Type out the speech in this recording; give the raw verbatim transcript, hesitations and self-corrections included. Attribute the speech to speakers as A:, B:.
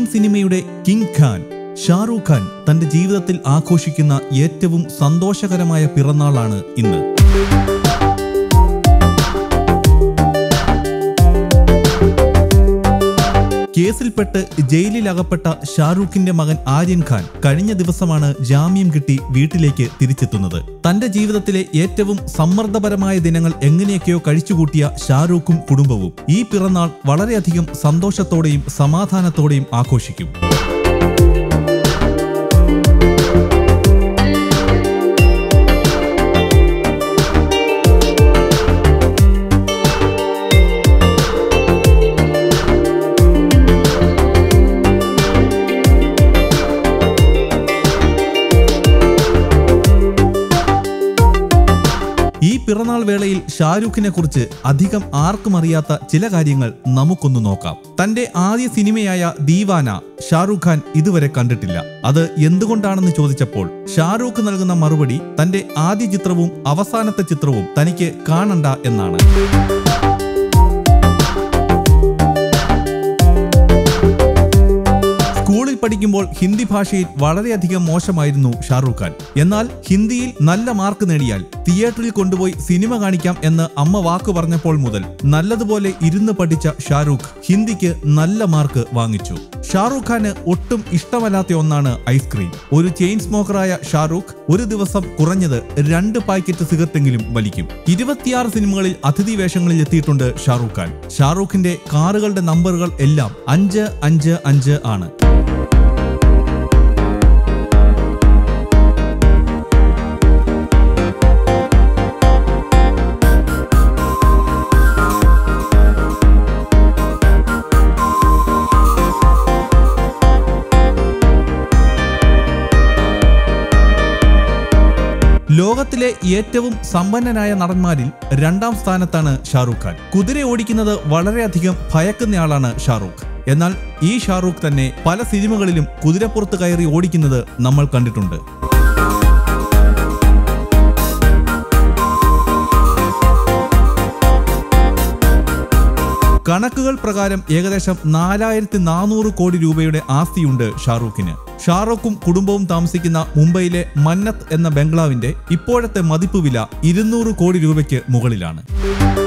A: Indian സിനിമയുടെ king Khan Shah Rukh Khan തന്റെ ജീവിതത്തിൽ ആഘോഷിക്കുന്ന ഏറ്റവും സന്തോഷകരമായ പിറന്നാളാണ് ഇന്ന്. കേസിൽപ്പെട്ട് ജയിലിലകപ്പെട്ട ഷാറൂഖിന്റെ മകൻ ആര്യൻ ഖാൻ കഴിഞ്ഞ ദിവസമാണ് ജാമ്യം കിട്ടി വീട്ടിലേക്ക് തിരിച്ചെത്തുന്നത്. തന്റെ ജീവിതത്തിലെ ഏറ്റവും സമ്മർദ്ദപരമായ ദിനങ്ങൾ എങ്ങനെയൊക്കെയോ കഴിച്ചുകൂട്ടിയ ഷാറൂഖും കുടുംബവും ഈ പിറന്നാൾ വളരെയധികം സന്തോഷത്തോടെയും സമാധാനത്തോടെയും ആഘോഷിക്കും. ഈ പിറന്നാൾ വേളയിൽ ഷാരൂഖിനെ കുറിച്ച് അധികം ആർക്കും അറിയാത്ത ചില കാര്യങ്ങൾ നമുക്കൊന്ന് നോക്കാം. തന്റെ ആദ്യ സിനിമയായ ദീവാന ഷാറൂഖ് ഖാൻ ഇതുവരെ കണ്ടിട്ടില്ല. അത് എന്തുകൊണ്ടാണെന്ന് ചോദിച്ചപ്പോൾ ഷാരൂഖ് നൽകുന്ന മറുപടി തന്റെ ആദ്യ ചിത്രവും അവസാനത്തെ ചിത്രവും തനിക്ക് കാണണ്ട എന്നാണ്. സ്കൂളിൽ പഠിക്കുമ്പോൾ ഹിന്ദി ഭാഷയിൽ വളരെയധികം മോശമായിരുന്നു ഷാറൂഖ് ഖാൻ. എന്നാൽ ഹിന്ദിയിൽ നല്ല മാർക്ക് നേടിയാൽ തിയേറ്ററിൽ കൊണ്ടുപോയി സിനിമ കാണിക്കാം എന്ന് അമ്മ വാക്ക് പറഞ്ഞപ്പോൾ മുതൽ നല്ലതുപോലെ ഇരുന്ന് പഠിച്ച ഷാറൂഖ് ഹിന്ദിക്ക് നല്ല മാർക്ക് വാങ്ങിച്ചു. ഷാറൂഖ് ഖാന് ഒട്ടും ഇഷ്ടമല്ലാത്ത ഒന്നാണ് ഐസ്ക്രീം. ഒരു ചെയിൻ സ്മോക്കറായ ഷാറൂഖ് ഒരു ദിവസം കുറഞ്ഞത് രണ്ട് പാക്കറ്റ് സിഗരറ്റെങ്കിലും വലിക്കും. ഇരുപത്തിയാറ് സിനിമകളിൽ അതിഥി വേഷങ്ങളിൽ എത്തിയിട്ടുണ്ട് ഷാറൂഖ് ഖാൻ. ഷാറൂഖിന്റെ കാറുകളുടെ നമ്പറുകൾ എല്ലാം അഞ്ച് അഞ്ച് അഞ്ച് ആണ്. ലോകത്തിലെ ഏറ്റവും സമ്പന്നനായ നടന്മാരിൽ രണ്ടാം സ്ഥാനത്താണ് ഷാറൂഖ് ഖാൻ. കുതിര ഓടിക്കുന്നത് വളരെയധികം ഭയക്കുന്നയാളാണ് ഷാറൂഖ്. എന്നാൽ ഈ ഷാറൂഖ് തന്നെ പല സിനിമകളിലും കുതിരപ്പുറത്ത് കയറി ഓടിക്കുന്നത് നമ്മൾ കണ്ടിട്ടുണ്ട്. കണക്കുകൾ പ്രകാരം ഏകദേശം നാലായിരത്തി നാനൂറ് കോടി രൂപയുടെ ആസ്തിയുണ്ട് ഷാറൂഖിന്. ഷാറൂഖും കുടുംബവും താമസിക്കുന്ന മുംബൈയിലെ മന്നത്ത് എന്ന ബംഗ്ലാവിന്റെ ഇപ്പോഴത്തെ മതിപ്പ് വില ഇരുന്നൂറ് കോടി രൂപയ്ക്ക് മുകളിലാണ്.